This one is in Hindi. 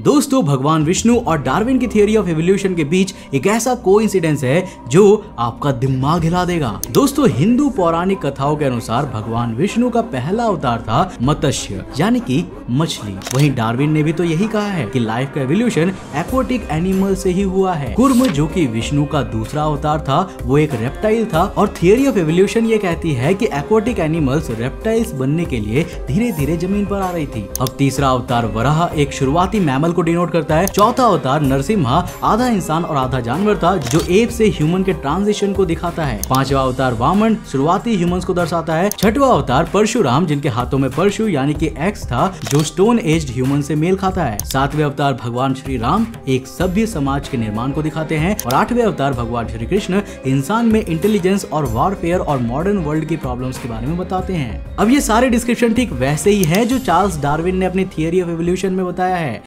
दोस्तों, भगवान विष्णु और डार्विन की थियरी ऑफ एवोल्यूशन के बीच एक ऐसा कोइंसिडेंस है जो आपका दिमाग हिला देगा। दोस्तों, हिंदू पौराणिक कथाओं के अनुसार भगवान विष्णु का पहला अवतार था मत्स्य यानी कि मछली। वहीं डार्विन ने भी तो यही कहा है कि लाइफ का एवोल्यूशन एक्वाटिक एनिमल से ही हुआ है। कुर्म, जो कि विष्णु का दूसरा अवतार था, वो एक रेप्टाइल था और थियरी ऑफ एवोल्यूशन ये कहती है कि एक्वाटिक एनिमल्स रेप्टाइल्स बनने के लिए धीरे धीरे जमीन पर आ रही थी। अब तीसरा अवतार वराह एक शुरुआती मैमल को डिनोट करता है। चौथा अवतार नरसिम्हा आधा इंसान और आधा जानवर था जो एप से ह्यूमन के ट्रांजिशन को दिखाता है। पांचवा अवतार वामन शुरुआती ह्यूमंस को दर्शाता है। छठवां अवतार परशुराम, जिनके हाथों में परशु यानी कि एक्स था, जो स्टोन एज्ड ह्यूमन से मेल खाता है। सातवें अवतार भगवान श्री राम एक सभ्य समाज के निर्माण को दिखाते हैं और आठवें अवतार भगवान श्री कृष्ण इंसान में इंटेलिजेंस और वॉरफेयर और मॉडर्न वर्ल्ड की प्रॉब्लम्स के बारे में बताते हैं। अब ये सारे डिस्क्रिप्शन ठीक वैसे ही है जो चार्ल्स डार्विन ने अपनी थियरी ऑफ एवोल्यूशन में बताया है।